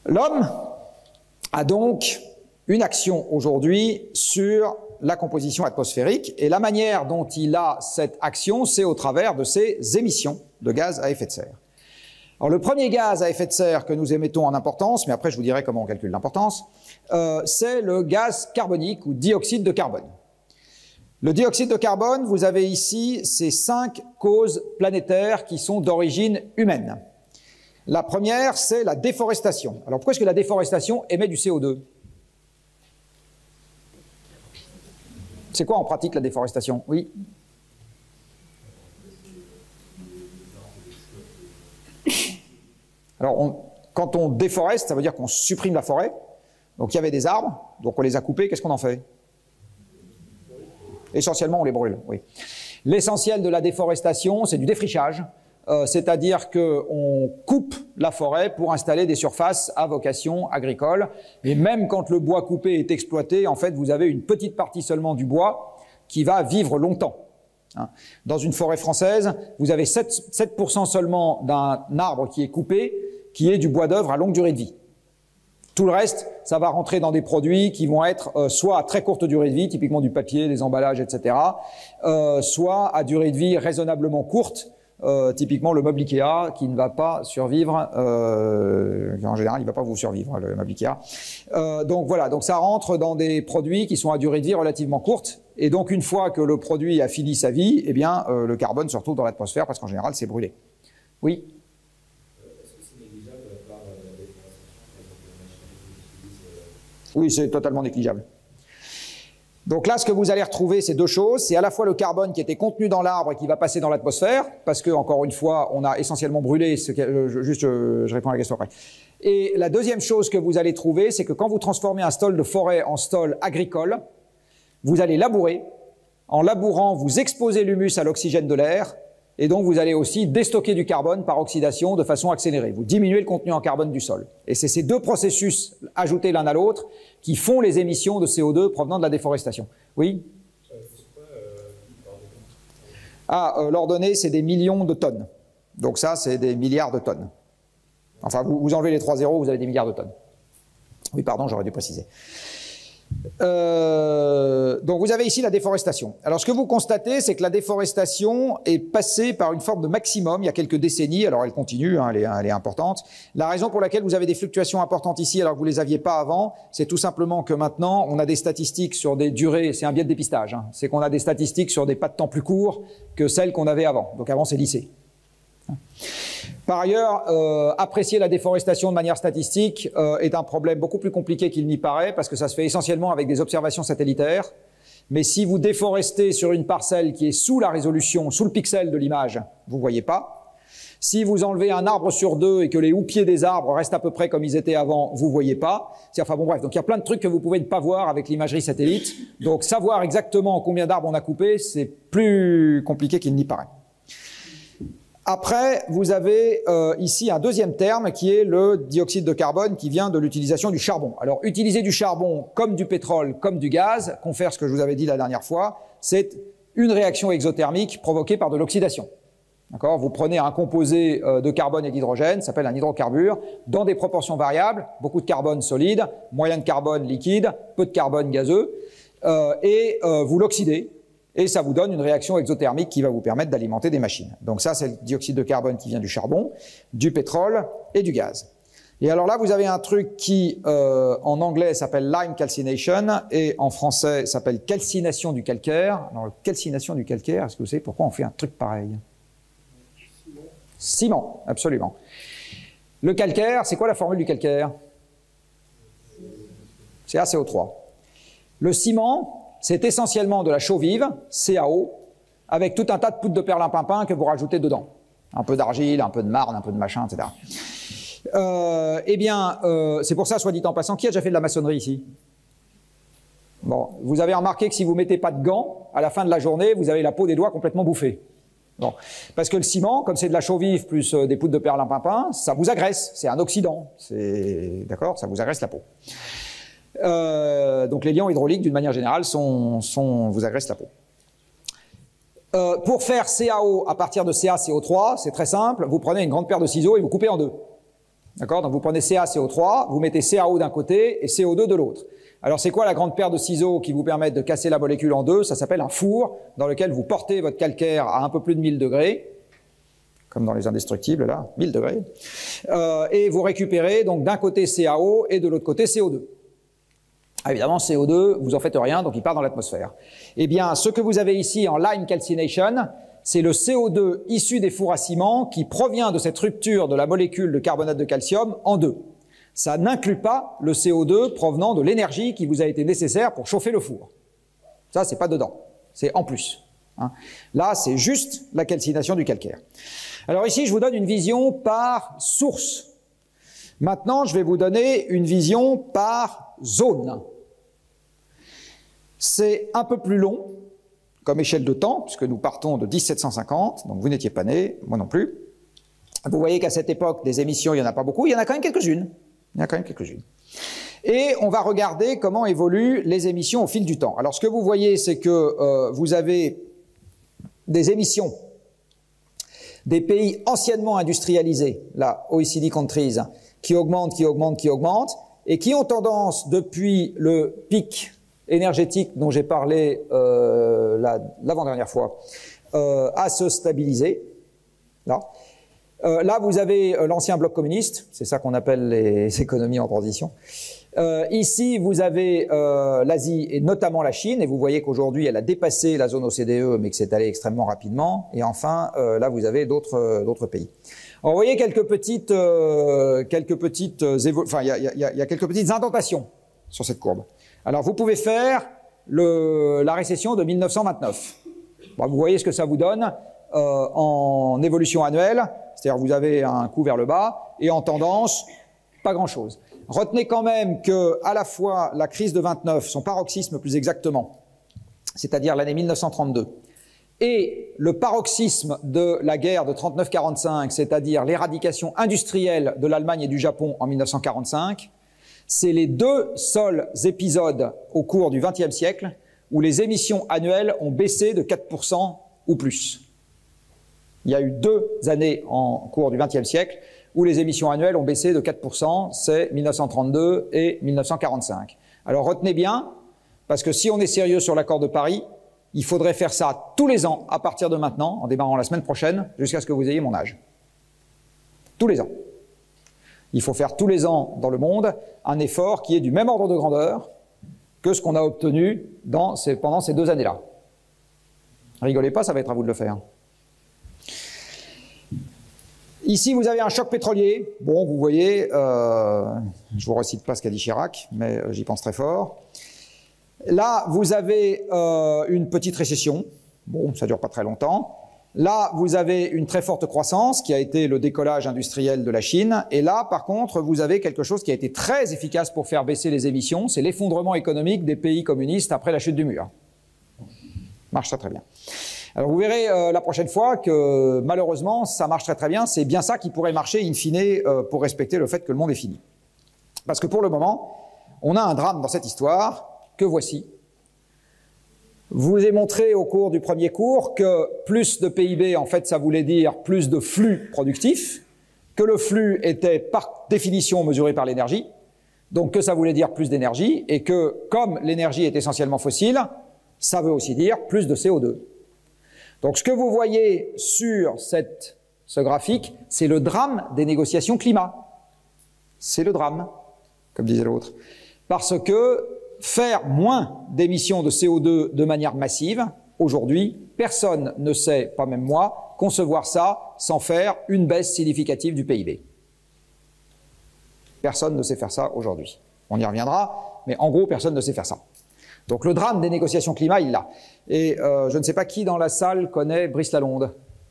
L'homme a donc une action aujourd'hui sur la composition atmosphérique et la manière dont il a cette action, c'est au travers de ses émissions de gaz à effet de serre. Alors le premier gaz à effet de serre que nous émettons en importance, mais après je vous dirai comment on calcule l'importance, c'est le gaz carbonique ou dioxyde de carbone. Le dioxyde de carbone, vous avez ici ces 5 causes planétaires qui sont d'origine humaine. La première, c'est la déforestation. Alors pourquoi est-ce que la déforestation émet du CO2? C'est quoi en pratique la déforestation? Oui. Alors quand on déforeste, ça veut dire qu'on supprime la forêt. Donc il y avait des arbres, donc on les a coupés, qu'est-ce qu'on en fait? Essentiellement on les brûle, oui. L'essentiel de la déforestation, c'est du défrichage. C'est-à-dire qu'on coupe la forêt pour installer des surfaces à vocation agricole. Et même quand le bois coupé est exploité, en fait, vous avez une petite partie seulement du bois qui va vivre longtemps. Dans une forêt française, vous avez 7% seulement d'un arbre qui est coupé, qui est du bois d'œuvre à longue durée de vie. Tout le reste, ça va rentrer dans des produits qui vont être soit à très courte durée de vie, typiquement du papier, des emballages, etc., soit à durée de vie raisonnablement courte, typiquement le meuble Ikea qui ne va pas survivre, en général il ne va pas vous survivre le meuble Ikea. Donc voilà, donc ça rentre dans des produits qui sont à durée de vie relativement courte et donc une fois que le produit a fini sa vie, eh bien le carbone se retrouve dans l'atmosphère parce qu'en général c'est brûlé. Oui. Est-ce que c'est négligeable de la part de la déforestation, par exemple, la machine qu'ils utilisent Oui, c'est totalement négligeable. Donc là, ce que vous allez retrouver, c'est deux choses. C'est à la fois le carbone qui était contenu dans l'arbre et qui va passer dans l'atmosphère, parce que, encore une fois, on a essentiellement brûlé, je réponds à la question après. Et la deuxième chose que vous allez trouver, c'est que quand vous transformez un stol de forêt en stol agricole, vous allez labourer. En labourant, vous exposez l'humus à l'oxygène de l'air, et donc vous allez aussi déstocker du carbone par oxydation de façon accélérée. Vous diminuez le contenu en carbone du sol. Et c'est ces deux processus ajoutés l'un à l'autre qui font les émissions de CO2 provenant de la déforestation. Oui? L'ordonnée, c'est des millions de tonnes. Donc ça, c'est des milliards de tonnes. Enfin, vous enlevez les 3 zéros, vous avez des milliards de tonnes. Oui, pardon, j'aurais dû préciser. Donc vous avez ici la déforestation. Alors ce que vous constatez, c'est que la déforestation est passée par une forme de maximum il y a quelques décennies. Alors elle continue, elle est importante. La raison pour laquelle vous avez des fluctuations importantes ici alors que vous les aviez pas avant, c'est tout simplement que maintenant on a des statistiques sur des durées, c'est un biais de dépistage, c'est qu'on a des statistiques sur des pas de temps plus courts que celles qu'on avait avant. Donc avant c'est lissé. Par ailleurs, apprécier la déforestation de manière statistique est un problème beaucoup plus compliqué qu'il n'y paraît parce que ça se fait essentiellement avec des observations satellitaires. Mais si vous déforestez sur une parcelle qui est sous la résolution, sous le pixel de l'image, vous ne voyez pas. Si vous enlevez un arbre sur 2 et que les houppiers des arbres restent à peu près comme ils étaient avant, vous ne voyez pas. Enfin bon bref, donc il y a plein de trucs que vous pouvez ne pas voir avec l'imagerie satellite. Donc savoir exactement combien d'arbres on a coupé, c'est plus compliqué qu'il n'y paraît. Après, vous avez ici un deuxième terme qui est le dioxyde de carbone qui vient de l'utilisation du charbon. Alors, utiliser du charbon comme du pétrole, comme du gaz, confère ce que je vous avais dit la dernière fois, c'est une réaction exothermique provoquée par de l'oxydation. D'accord ? Vous prenez un composé de carbone et d'hydrogène, ça s'appelle un hydrocarbure, dans des proportions variables, beaucoup de carbone solide, moyen de carbone liquide, peu de carbone gazeux, et vous l'oxydez. Et ça vous donne une réaction exothermique qui va vous permettre d'alimenter des machines. Donc ça, c'est le dioxyde de carbone qui vient du charbon, du pétrole et du gaz. Et alors là, vous avez un truc qui, en anglais, s'appelle lime calcination et en français s'appelle calcination du calcaire. Alors, calcination du calcaire, est-ce que vous savez pourquoi on fait un truc pareil? Ciment, absolument. Le calcaire, c'est quoi la formule du calcaire? C'est ACO3. Le ciment, c'est essentiellement de la chaux vive, CaO, avec tout un tas de poudre de perlimpinpin que vous rajoutez dedans. Un peu d'argile, un peu de marne, un peu de machin, etc. C'est pour ça, soit dit en passant, qui a déjà fait de la maçonnerie ici? Bon, vous avez remarqué que si vous ne mettez pas de gants, à la fin de la journée, vous avez la peau des doigts complètement bouffée. Bon, parce que le ciment, comme c'est de la chaux vive plus des poudres de perlimpinpin, ça vous agresse, c'est un oxydant, d'accord, ça vous agresse la peau. Donc les liants hydrauliques, d'une manière générale, vous agressent la peau. Pour faire CaO à partir de CaCO3, c'est très simple, vous prenez une grande paire de ciseaux et vous coupez en deux. D'accord? Donc vous prenez CaCO3, vous mettez CaO d'un côté et CO2 de l'autre. Alors c'est quoi la grande paire de ciseaux qui vous permettent de casser la molécule en deux? Ça s'appelle un four dans lequel vous portez votre calcaire à un peu plus de 1000 degrés, comme dans les indestructibles là, 1000 degrés, et vous récupérez donc d'un côté CaO et de l'autre côté CO2. Ah, évidemment, CO2, vous en faites rien, donc il part dans l'atmosphère. Eh bien, ce que vous avez ici en lime calcination, c'est le CO2 issu des fours à ciment qui provient de cette rupture de la molécule de carbonate de calcium en deux. Ça n'inclut pas le CO2 provenant de l'énergie qui vous a été nécessaire pour chauffer le four. Ça, c'est pas dedans, c'est en plus. Hein. Là, c'est juste la calcination du calcaire. Alors ici, je vous donne une vision par source. Maintenant, je vais vous donner une vision par zone. C'est un peu plus long comme échelle de temps, puisque nous partons de 1750, donc vous n'étiez pas né, moi non plus. Vous voyez qu'à cette époque, des émissions, il n'y en a pas beaucoup, il y en a quand même quelques-unes. Il y en a quand même quelques-unes. Et on va regarder comment évoluent les émissions au fil du temps. Alors ce que vous voyez, c'est que vous avez des émissions des pays anciennement industrialisés, là, OECD countries, qui augmentent, et qui ont tendance, depuis le pic énergétique dont j'ai parlé l'avant-dernière fois, à se stabiliser. Là. Là, vous avez l'ancien bloc communiste, c'est ça qu'on appelle les économies en transition. Ici, vous avez l'Asie et notamment la Chine, et vous voyez qu'aujourd'hui, elle a dépassé la zone OCDE, mais que c'est allé extrêmement rapidement. Et enfin, là, vous avez d'autres pays. Alors, vous voyez quelques petites indentations sur cette courbe. Alors, vous pouvez faire la récession de 1929. Bon, vous voyez ce que ça vous donne en évolution annuelle, c'est-à-dire vous avez un coup vers le bas, et en tendance, pas grand-chose. Retenez quand même que, à la fois, la crise de 29, son paroxysme plus exactement, c'est-à-dire l'année 1932, et le paroxysme de la guerre de 39-45, c'est-à-dire l'éradication industrielle de l'Allemagne et du Japon en 1945, c'est les deux seuls épisodes au cours du XXe siècle où les émissions annuelles ont baissé de 4% ou plus. Il y a eu 2 années en cours du XXe siècle où les émissions annuelles ont baissé de 4%, c'est 1932 et 1945. Alors retenez bien, parce que si on est sérieux sur l'accord de Paris, il faudrait faire ça tous les ans à partir de maintenant, en démarrant la semaine prochaine, jusqu'à ce que vous ayez mon âge. Tous les ans. Il faut faire tous les ans dans le monde un effort qui est du même ordre de grandeur que ce qu'on a obtenu pendant ces 2 années-là. Rigolez pas, ça va être à vous de le faire. Ici, vous avez un choc pétrolier. Bon, vous voyez, je vous recite pas ce qu'a dit Chirac, mais j'y pense très fort. Là, vous avez une petite récession. Bon, ça dure pas très longtemps. Là, vous avez une très forte croissance qui a été le décollage industriel de la Chine. Et là, par contre, vous avez quelque chose qui a été très efficace pour faire baisser les émissions. C'est l'effondrement économique des pays communistes après la chute du mur. Marche ça très bien. Alors vous verrez la prochaine fois que malheureusement ça marche très très bien, c'est bien ça qui pourrait marcher in fine pour respecter le fait que le monde est fini. Parce que pour le moment, on a un drame dans cette histoire que voici. Je vous ai montré au cours du premier cours que plus de PIB, en fait ça voulait dire plus de flux productifs, que le flux était par définition mesuré par l'énergie, donc que ça voulait dire plus d'énergie, et que comme l'énergie est essentiellement fossile, ça veut aussi dire plus de CO2. Donc ce que vous voyez sur ce graphique, c'est le drame des négociations climat. C'est le drame, comme disait l'autre. Parce que faire moins d'émissions de CO2 de manière massive, aujourd'hui, personne ne sait, pas même moi, concevoir ça sans faire une baisse significative du PIB. Personne ne sait faire ça aujourd'hui. On y reviendra, mais en gros, personne ne sait faire ça. Donc le drame des négociations climat, il l'a. Et je ne sais pas qui dans la salle connaît Brice Lalonde.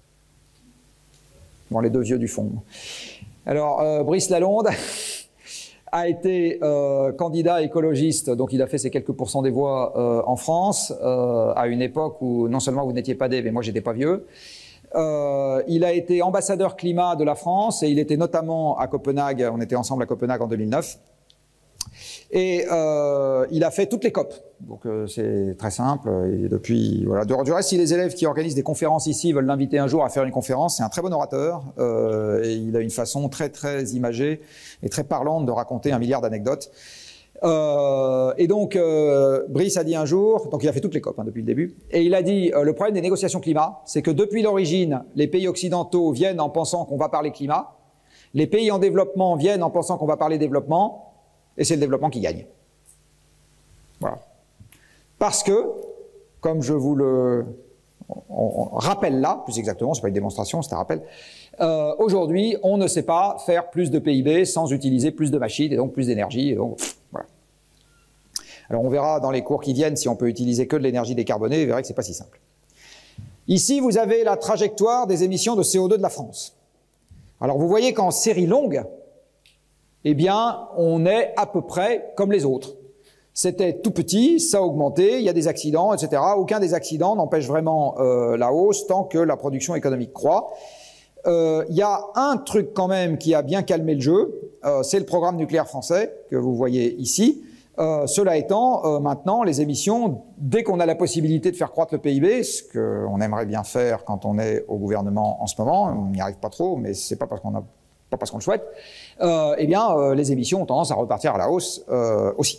Bon, les 2 vieux du fond. Alors, Brice Lalonde a été candidat écologiste, donc il a fait ses quelques pourcents des voix en France, à une époque où non seulement vous n'étiez pas né, mais moi j'étais pas vieux. Il a été ambassadeur climat de la France et il était notamment à Copenhague, on était ensemble à Copenhague en 2009. Et il a fait toutes les COP. Donc c'est très simple. Et depuis, voilà. Du reste, si les élèves qui organisent des conférences ici veulent l'inviter un jour à faire une conférence, c'est un très bon orateur. Et il a une façon très très imagée et très parlante de raconter un milliard d'anecdotes. Et donc, Brice a dit un jour, donc il a fait toutes les COP depuis le début, et il a dit le problème des négociations climat, c'est que depuis l'origine, les pays occidentaux viennent en pensant qu'on va parler climat, les pays en développement viennent en pensant qu'on va parler développement, et c'est le développement qui gagne. Voilà. Parce que, comme je vous le rappelle là, plus exactement, c'est pas une démonstration, c'est un rappel, aujourd'hui, on ne sait pas faire plus de PIB sans utiliser plus de machines et donc plus d'énergie, et donc voilà. Alors on verra dans les cours qui viennent si on peut utiliser que de l'énergie décarbonée, vous verrez que c'est pas si simple. Ici, vous avez la trajectoire des émissions de CO2 de la France. Alors vous voyez qu'en série longue, eh bien, on est à peu près comme les autres. C'était tout petit, ça a augmenté, il y a des accidents, etc. Aucun des accidents n'empêche vraiment la hausse tant que la production économique croît. Il y a un truc quand même qui a bien calmé le jeu, c'est le programme nucléaire français que vous voyez ici. Cela étant, maintenant, les émissions, dès qu'on a la possibilité de faire croître le PIB, ce qu'on aimerait bien faire quand on est au gouvernement en ce moment, on n'y arrive pas trop, mais c'est pas parce qu'on le souhaite, eh bien, les émissions ont tendance à repartir à la hausse aussi.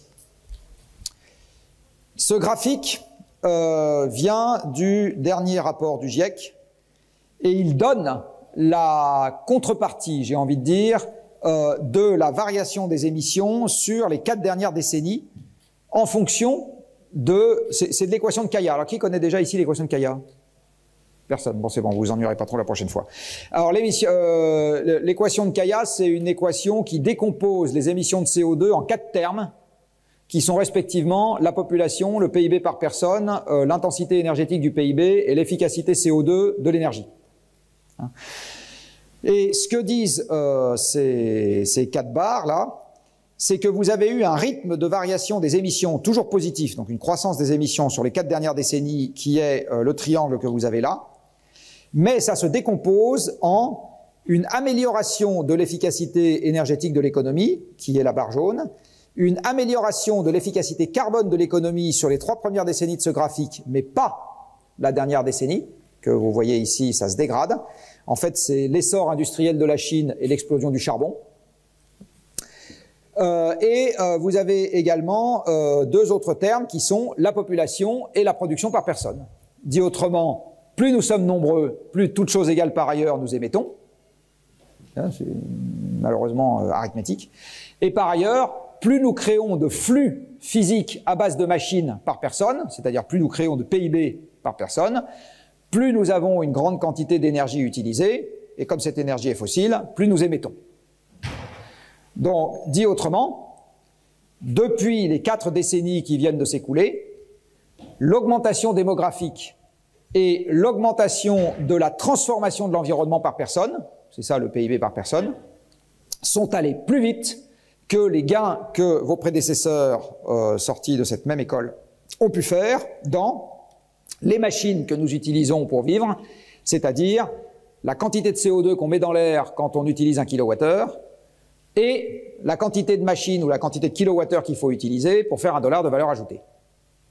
Ce graphique vient du dernier rapport du GIEC et il donne la contrepartie, j'ai envie de dire, de la variation des émissions sur les 4 dernières décennies en fonction de... C'est de l'équation de Kaya. Alors, qui connaît déjà ici l'équation de Kaya? Personne. Bon, c'est bon, vous vous ennuierez pas trop la prochaine fois. Alors, l'équation de Kaya, c'est une équation qui décompose les émissions de CO2 en 4 termes, qui sont respectivement la population, le PIB par personne, l'intensité énergétique du PIB et l'efficacité CO2 de l'énergie. Hein. Et ce que disent ces 4 barres là, c'est que vous avez eu un rythme de variation des émissions toujours positif, donc une croissance des émissions sur les 4 dernières décennies qui est le triangle que vous avez là, mais ça se décompose en une amélioration de l'efficacité énergétique de l'économie, qui est la barre jaune, une amélioration de l'efficacité carbone de l'économie sur les 3 premières décennies de ce graphique, mais pas la dernière décennie, que vous voyez ici, ça se dégrade. En fait, c'est l'essor industriel de la Chine et l'explosion du charbon. Vous avez également 2 autres termes qui sont la population et la production par personne. Dit autrement, plus nous sommes nombreux, plus toutes choses égales par ailleurs nous émettons. C'est malheureusement arithmétique. Et par ailleurs, plus nous créons de flux physiques à base de machines par personne, c'est-à-dire plus nous créons de PIB par personne, plus nous avons une grande quantité d'énergie utilisée, et comme cette énergie est fossile, plus nous émettons. Donc, dit autrement, depuis les 4 décennies qui viennent de s'écouler, l'augmentation démographique et l'augmentation de la transformation de l'environnement par personne, c'est ça le PIB par personne, sont allés plus vite que les gains que vos prédécesseurs sortis de cette même école ont pu faire dans les machines que nous utilisons pour vivre, c'est-à-dire la quantité de CO2 qu'on met dans l'air quand on utilise 1 kWh et la quantité de machines ou la quantité de kilowattheures qu'il faut utiliser pour faire $1 de valeur ajoutée. D'accord ?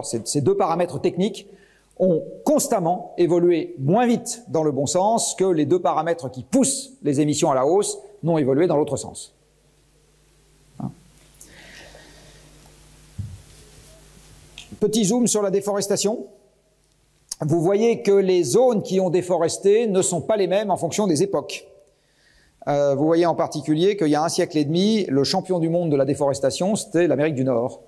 Ces 2 paramètres techniques ont constamment évolué moins vite dans le bon sens que les 2 paramètres qui poussent les émissions à la hausse n'ont évolué dans l'autre sens. Petit zoom sur la déforestation. Vous voyez que les zones qui ont déforesté ne sont pas les mêmes en fonction des époques. Vous voyez en particulier qu'il y a 1 siècle et demi, le champion du monde de la déforestation, c'était l'Amérique du Nord.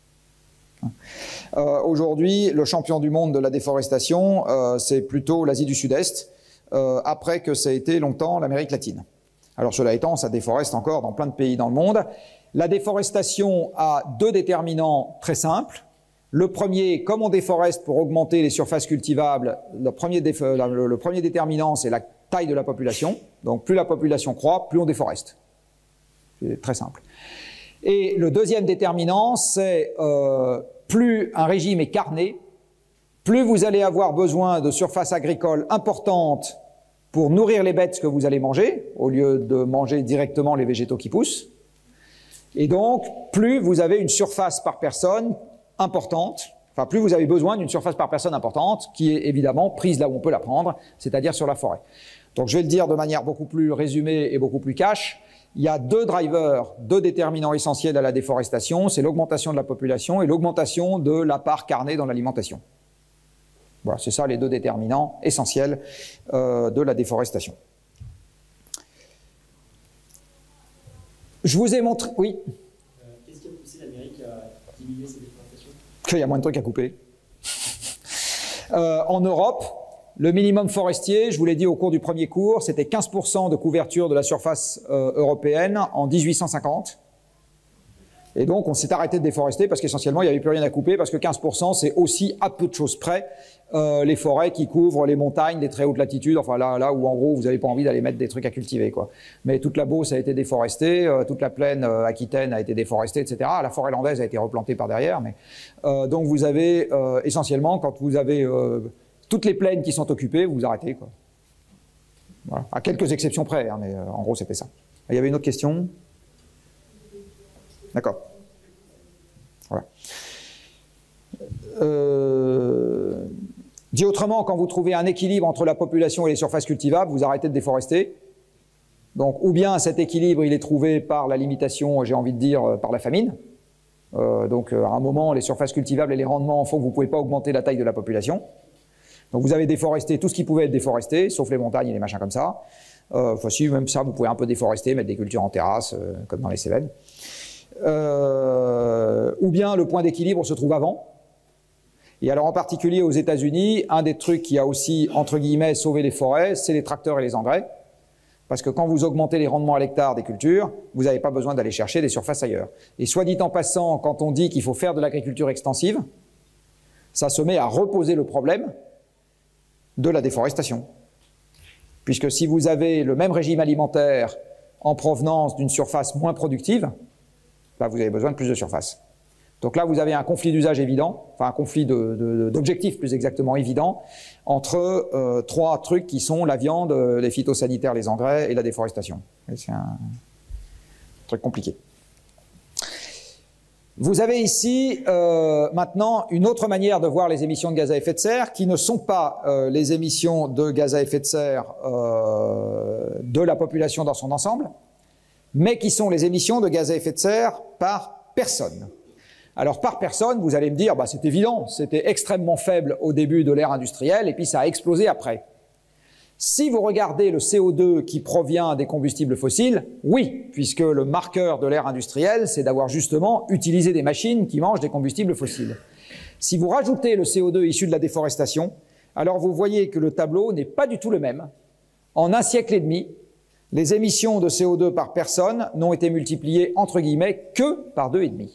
Aujourd'hui, le champion du monde de la déforestation, c'est plutôt l'Asie du Sud-Est, après que ça a été longtemps l'Amérique latine. Alors cela étant, ça déforeste encore dans plein de pays dans le monde. La déforestation a 2 déterminants très simples. Le premier, comme on déforeste pour augmenter les surfaces cultivables, le premier déterminant, c'est la taille de la population. Donc plus la population croît, plus on déforeste. C'est très simple. Et le deuxième déterminant, c'est plus un régime est carné, plus vous allez avoir besoin de surfaces agricoles importantes pour nourrir les bêtes que vous allez manger, au lieu de manger directement les végétaux qui poussent. Et donc, plus vous avez une surface par personne importante, enfin, plus vous avez besoin d'une surface par personne importante, qui est évidemment prise là où on peut la prendre, c'est-à-dire sur la forêt. Donc, je vais le dire de manière beaucoup plus résumée et beaucoup plus cash. Il y a deux drivers, deux déterminants essentiels à la déforestation, c'est l'augmentation de la population et l'augmentation de la part carnée dans l'alimentation. Voilà, c'est ça les deux déterminants essentiels de la déforestation. Je vous ai montré... Oui. Qu'est-ce qui a poussé l'Amérique à diminuer ses déforestations? Qu'il y a moins de trucs à couper. En Europe, le minimum forestier, je vous l'ai dit au cours du premier cours, c'était 15% de couverture de la surface européenne en 1850. Et donc, on s'est arrêté de déforester parce qu'essentiellement, il n'y avait plus rien à couper, parce que 15%, c'est aussi à peu de choses près les forêts qui couvrent les montagnes des très hautes latitudes, enfin là où en gros, vous n'avez pas envie d'aller mettre des trucs à cultiver, quoi. Mais toute la Beauce a été déforestée, toute la plaine aquitaine a été déforestée, etc. La forêt landaise a été replantée par derrière. Mais, donc, vous avez essentiellement, quand vous avez toutes les plaines qui sont occupées, vous vous arrêtez, quoi. Voilà. À quelques exceptions près, hein, mais en gros, c'était ça. Il y avait une autre question? D'accord. Voilà. Dit autrement, quand vous trouvez un équilibre entre la population et les surfaces cultivables, vous arrêtez de déforester. Donc, ou bien cet équilibre, il est trouvé par la limitation, j'ai envie de dire, par la famine. Donc, à un moment, les surfaces cultivables et les rendements font que vous ne pouvez pas augmenter la taille de la population. Donc, vous avez déforesté tout ce qui pouvait être déforesté, sauf les montagnes et les machins comme ça. Enfin, si, même ça, vous pouvez un peu déforester, mettre des cultures en terrasse, comme dans les Cévennes. Ou bien le point d'équilibre se trouve avant. Et alors en particulier aux États-Unis, un des trucs qui a aussi, entre guillemets, sauvé les forêts, c'est les tracteurs et les engrais. Parce que quand vous augmentez les rendements à l'hectare des cultures, vous n'avez pas besoin d'aller chercher des surfaces ailleurs. Et soit dit en passant, quand on dit qu'il faut faire de l'agriculture extensive, ça se met à reposer le problème de la déforestation. Puisque si vous avez le même régime alimentaire en provenance d'une surface moins productive, là, vous avez besoin de plus de surface. Donc là, vous avez un conflit d'usage évident, enfin un conflit d'objectifs plus exactement évident, entre trois trucs qui sont la viande, les phytosanitaires, les engrais et la déforestation. C'est un truc compliqué. Vous avez ici maintenant une autre manière de voir les émissions de gaz à effet de serre qui ne sont pas les émissions de gaz à effet de serre de la population dans son ensemble, mais qui sont les émissions de gaz à effet de serre par personne. Alors par personne, vous allez me dire, bah, c'est évident, c'était extrêmement faible au début de l'ère industrielle et puis ça a explosé après. Si vous regardez le CO2 qui provient des combustibles fossiles, oui, puisque le marqueur de l'ère industrielle, c'est d'avoir justement utilisé des machines qui mangent des combustibles fossiles. Si vous rajoutez le CO2 issu de la déforestation, alors vous voyez que le tableau n'est pas du tout le même. En un siècle et demi, les émissions de CO2 par personne n'ont été multipliées, entre guillemets, que par 2,5.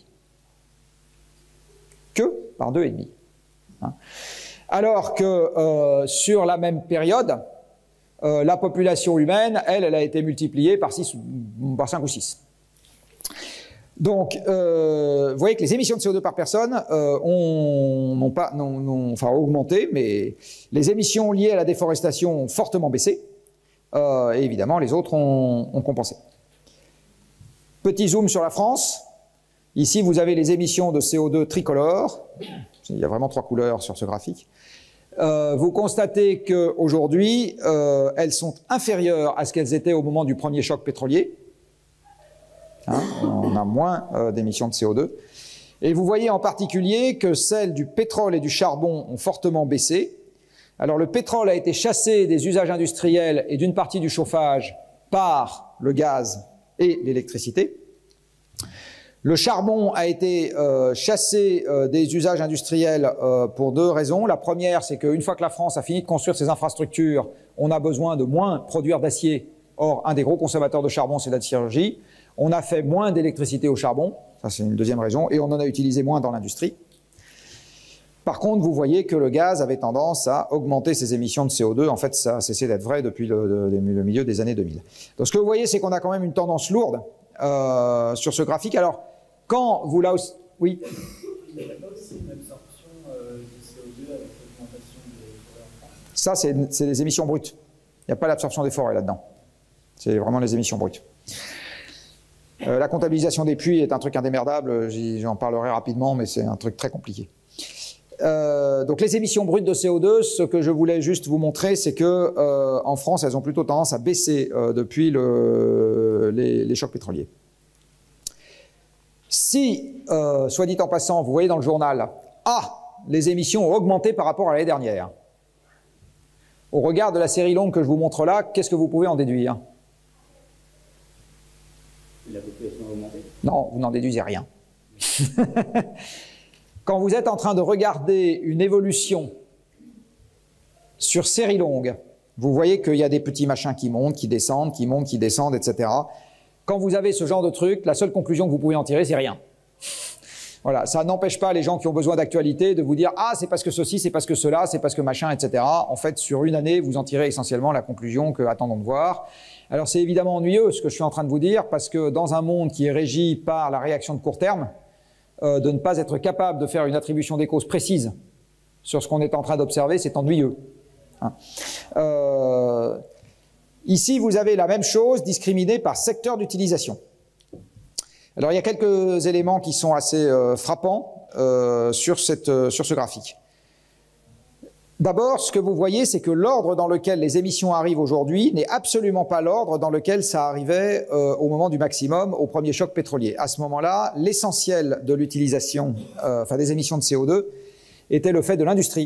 Que par 2,5. Hein. Alors que sur la même période, la population humaine, elle a été multipliée par 5 ou 6. Donc, vous voyez que les émissions de CO2 par personne ont augmenté, mais les émissions liées à la déforestation ont fortement baissé. Et évidemment, les autres ont compensé. Petit zoom sur la France. Ici, vous avez les émissions de CO2 tricolores. Il y a vraiment 3 couleurs sur ce graphique. Vous constatez qu'aujourd'hui, elles sont inférieures à ce qu'elles étaient au moment du premier choc pétrolier. Hein, on a moins d'émissions de CO2. Et vous voyez en particulier que celles du pétrole et du charbon ont fortement baissé. Alors le pétrole a été chassé des usages industriels et d'une partie du chauffage par le gaz et l'électricité. Le charbon a été chassé des usages industriels pour 2 raisons. La première, c'est qu'une fois que la France a fini de construire ses infrastructures, on a besoin de moins produire d'acier. Or, un des gros consommateurs de charbon, c'est la sidérurgie. On a fait moins d'électricité au charbon, ça c'est une deuxième raison, et on en a utilisé moins dans l'industrie. Par contre, vous voyez que le gaz avait tendance à augmenter ses émissions de CO2. En fait, ça a cessé d'être vrai depuis le milieu des années 2000. Donc ce que vous voyez, c'est qu'on a quand même une tendance lourde sur ce graphique. Alors, quand vous là aussi... Oui. Il n'y a pas aussi une absorption de CO2 avec l'augmentation des forêts en France? Ça, c'est les émissions brutes. Il n'y a pas l'absorption des forêts là-dedans. C'est vraiment les émissions brutes. La comptabilisation des puits est un truc indémerdable, j'en parlerai rapidement, mais c'est un truc très compliqué. Donc les émissions brutes de CO2, ce que je voulais juste vous montrer, c'est que en France, elles ont plutôt tendance à baisser depuis les chocs pétroliers. Si, soit dit en passant, vous voyez dans le journal, les émissions ont augmenté par rapport à l'année dernière. Au regard de la série longue que je vous montre là, qu'est-ce que vous pouvez en déduire? La population a augmenté? Non, vous n'en déduisez rien. Quand vous êtes en train de regarder une évolution sur série longue, vous voyez qu'il y a des petits machins qui montent, qui descendent, qui montent, qui descendent, etc. Quand vous avez ce genre de truc, la seule conclusion que vous pouvez en tirer, c'est rien. Voilà, ça n'empêche pas les gens qui ont besoin d'actualité de vous dire « Ah, c'est parce que ceci, c'est parce que cela, c'est parce que machin, etc. » En fait, sur une année, vous en tirez essentiellement la conclusion que attendons de voir. Alors, c'est évidemment ennuyeux ce que je suis en train de vous dire, parce que dans un monde qui est régi par la réaction de court terme, de ne pas être capable de faire une attribution des causes précise sur ce qu'on est en train d'observer, c'est ennuyeux. Ici, vous avez la même chose discriminée par secteur d'utilisation. Alors, il y a quelques éléments qui sont assez frappants sur ce graphique. D'abord, ce que vous voyez, c'est que l'ordre dans lequel les émissions arrivent aujourd'hui n'est absolument pas l'ordre dans lequel ça arrivait au moment du maximum, au premier choc pétrolier. À ce moment-là, l'essentiel de l'utilisation, des émissions de CO2, était le fait de l'industrie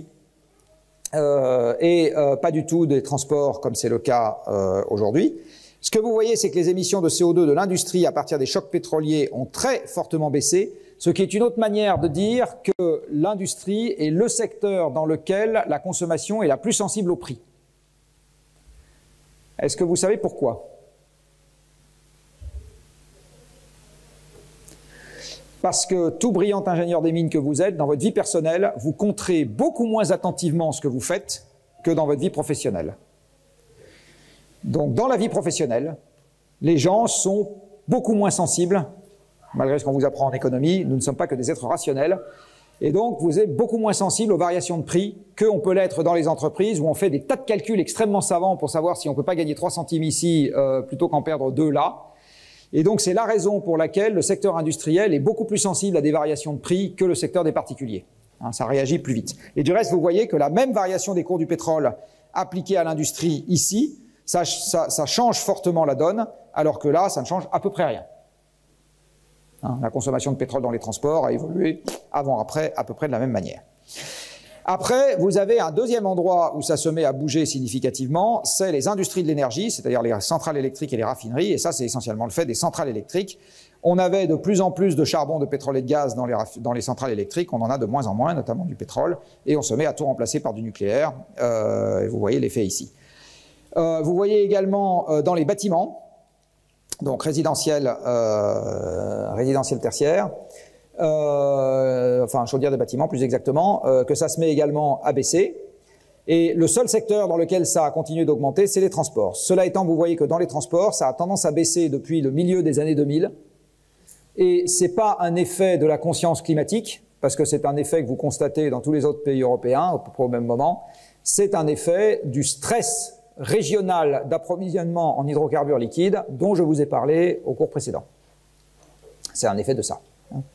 et pas du tout des transports comme c'est le cas aujourd'hui. Ce que vous voyez, c'est que les émissions de CO2 de l'industrie à partir des chocs pétroliers ont très fortement baissé, ce qui est une autre manière de dire que l'industrie est le secteur dans lequel la consommation est la plus sensible au prix. Est-ce que vous savez pourquoi? Parce que tout brillant ingénieur des mines que vous êtes, dans votre vie personnelle, vous compterez beaucoup moins attentivement ce que vous faites que dans votre vie professionnelle. Donc, dans la vie professionnelle, les gens sont beaucoup moins sensibles. Malgré ce qu'on vous apprend en économie, nous ne sommes pas que des êtres rationnels. Et donc, vous êtes beaucoup moins sensible aux variations de prix qu'on peut l'être dans les entreprises où on fait des tas de calculs extrêmement savants pour savoir si on ne peut pas gagner 3 centimes ici plutôt qu'en perdre 2 là. Et donc, c'est la raison pour laquelle le secteur industriel est beaucoup plus sensible à des variations de prix que le secteur des particuliers. Ça réagit plus vite. Et du reste, vous voyez que la même variation des cours du pétrole appliquée à l'industrie ici, ça change fortement la donne, alors que là, ça ne change à peu près rien. La consommation de pétrole dans les transports a évolué avant-après à peu près de la même manière. Après, vous avez un deuxième endroit où ça se met à bouger significativement, c'est les industries de l'énergie, c'est-à-dire les centrales électriques et les raffineries, et ça c'est essentiellement le fait des centrales électriques. On avait de plus en plus de charbon, de pétrole et de gaz dans les centrales électriques, on en a de moins en moins, notamment du pétrole, et on se met à tout remplacer par du nucléaire, et vous voyez l'effet ici. Vous voyez également dans les bâtiments, donc résidentiel tertiaire, chaudière des bâtiments plus exactement, que ça se met également à baisser. Et le seul secteur dans lequel ça a continué d'augmenter, c'est les transports. Cela étant, vous voyez que dans les transports, ça a tendance à baisser depuis le milieu des années 2000. Et c'est pas un effet de la conscience climatique, parce que c'est un effet que vous constatez dans tous les autres pays européens au même moment. C'est un effet du stress régional d'approvisionnement en hydrocarbures liquides dont je vous ai parlé au cours précédent. C'est un effet de ça.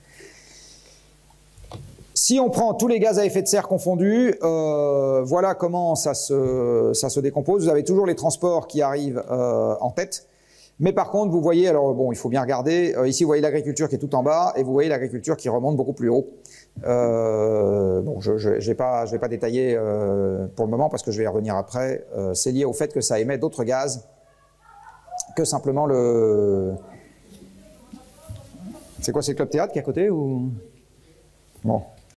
Si on prend tous les gaz à effet de serre confondus, voilà comment ça se décompose. Vous avez toujours les transports qui arrivent en tête. Mais par contre, vous voyez, alors bon, il faut bien regarder, ici vous voyez l'agriculture qui est tout en bas et vous voyez l'agriculture qui remonte beaucoup plus haut. Bon, je vais pas détailler pour le moment parce que je vais y revenir après. C'est lié au fait que ça émet d'autres gaz que simplement le... C'est quoi, c'est le Club Théâtre qui est à côté ou... Bon.